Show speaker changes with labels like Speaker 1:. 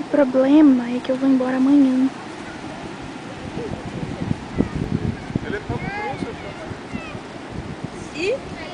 Speaker 1: problema é que eu vou embora amanhã.
Speaker 2: Ele é tão grosso,
Speaker 3: E